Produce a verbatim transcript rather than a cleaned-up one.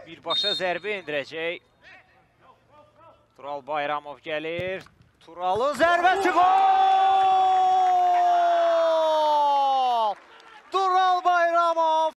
birbaşa zərbə endirəcək. Tural Bayramov gəlir. Turalın zərbəsi gol!